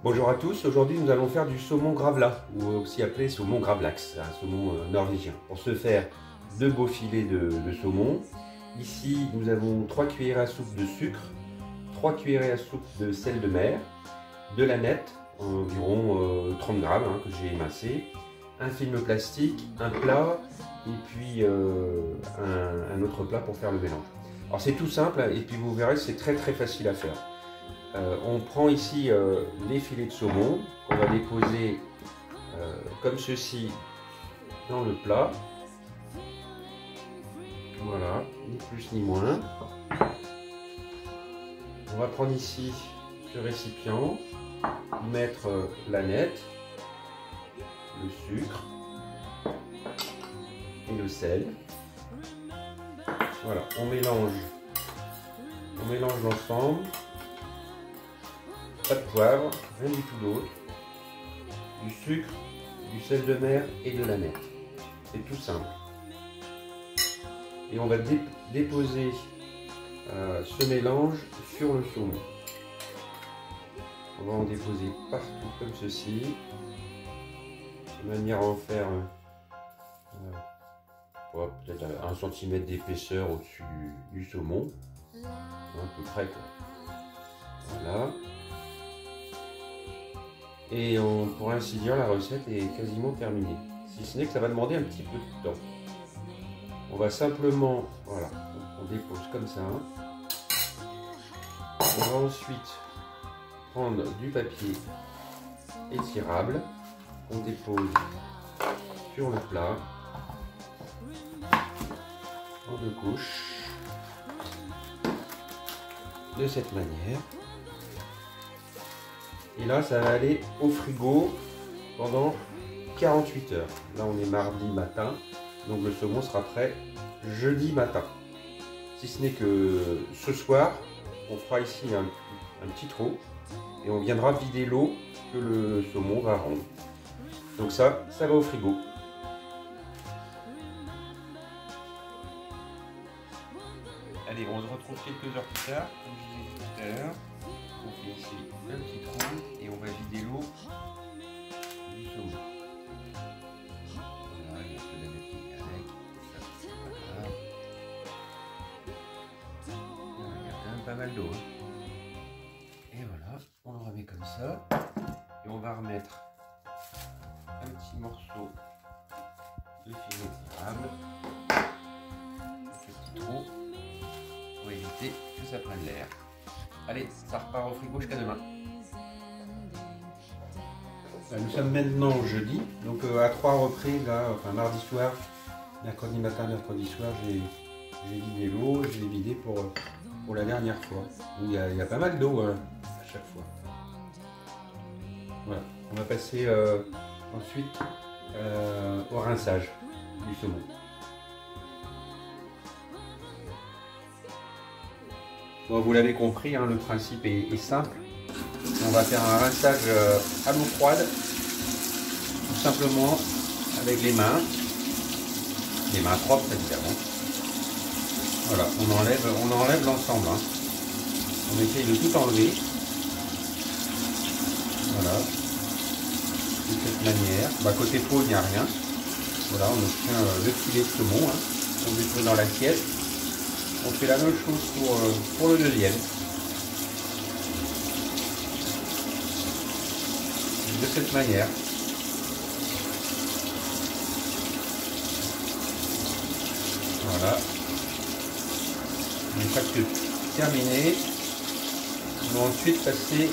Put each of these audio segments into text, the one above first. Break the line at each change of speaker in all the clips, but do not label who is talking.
Bonjour à tous, aujourd'hui nous allons faire du saumon gravlat, ou aussi appelé saumon gravlax, un saumon norvégien. Pour ce faire, deux beaux filets de saumon. Ici nous avons 3 cuillères à soupe de sucre, 3 cuillères à soupe de sel de mer, de l'aneth, environ 30 grammes que j'ai émincé, un film plastique, un plat et puis un autre plat pour faire le mélange. Alors c'est tout simple et puis vous verrez c'est très facile à faire. On prend ici les filets de saumon qu'on va déposer comme ceci dans le plat. Voilà, ni plus ni moins. On va prendre ici ce récipient, mettre l'aneth, le sucre et le sel. Voilà, on mélange l'ensemble. Pas de poivre, rien du tout d'autre. Du sucre, du sel de mer et de l'aneth. C'est tout simple. Et on va déposer ce mélange sur le saumon. On va en déposer partout comme ceci, de manière à en faire peut-être 1 cm d'épaisseur au-dessus du saumon, à peu près quoi. Voilà. Et pour ainsi dire, la recette est quasiment terminée. Si ce n'est que ça va demander un petit peu de temps. On va simplement, voilà, on dépose comme ça. On va ensuite prendre du papier étirable. On dépose sur le plat en 2 couches. De cette manière. Et là, ça va aller au frigo pendant 48 heures. Là, on est mardi matin, donc le saumon sera prêt jeudi matin. Si ce n'est que ce soir, on fera ici un petit trou et on viendra vider l'eau que le saumon va rendre. Donc ça va au frigo. Allez, on se retrouve quelques heures plus tard, comme je disais tout à l'heure. On fait ici un petit trou et on va vider l'eau du saumon. Voilà, il y a un peu d'aneth avec. Ça, c'est pas grave. Il y a quand même pas mal d'eau. Et voilà, on le remet comme ça. Et on va remettre un petit morceau de filet étirable. Ce petit trou pour éviter que ça prenne l'air. Allez, ça repart au frigo jusqu'à demain. Nous sommes maintenant jeudi, donc à 3 reprises, là, enfin mardi soir, mercredi matin, mercredi soir, j'ai vidé l'eau, je l'ai vidé pour la dernière fois. Donc, il y a pas mal d'eau à chaque fois. Voilà, on va passer ensuite au rinçage du saumon. Bon, vous l'avez compris, le principe est simple. On va faire un rinçage à l'eau froide, tout simplement avec les mains propres évidemment. Voilà, on enlève l'ensemble. On essaye de tout enlever. Voilà, de cette manière. Côté peau, il n'y a rien. Voilà, on obtient le filet de saumon. On dépose dans l'assiette. On fait la même chose pour le deuxième. De cette manière. Voilà. On est presque terminé. On va ensuite passer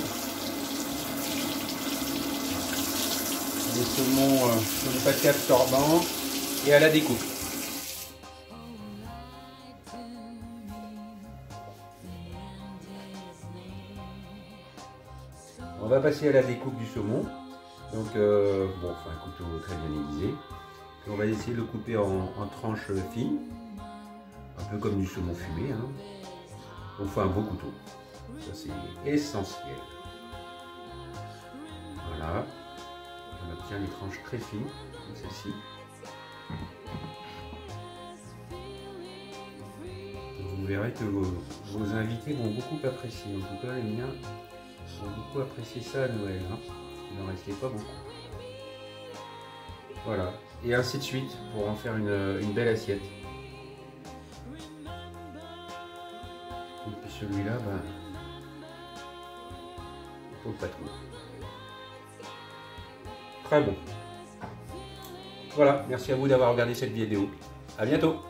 les saumons sur le papier absorbant et à la découpe. On va passer à la découpe du saumon. Donc, bon, enfin, un couteau très bien aiguisé. On va essayer de le couper en tranches fines, un peu comme du saumon fumé. On fait un beau couteau. Ça, c'est essentiel. Voilà. On obtient les tranches très fines, comme celle-ci. Vous verrez que vos invités vont beaucoup apprécier. En tout cas, les miens Ils ont beaucoup apprécié ça à Noël, hein. Il n'en restait pas beaucoup. Voilà, et ainsi de suite pour en faire une belle assiette. Et puis celui-là, ben, faut pas trop. Très bon. Voilà, merci à vous d'avoir regardé cette vidéo. À bientôt.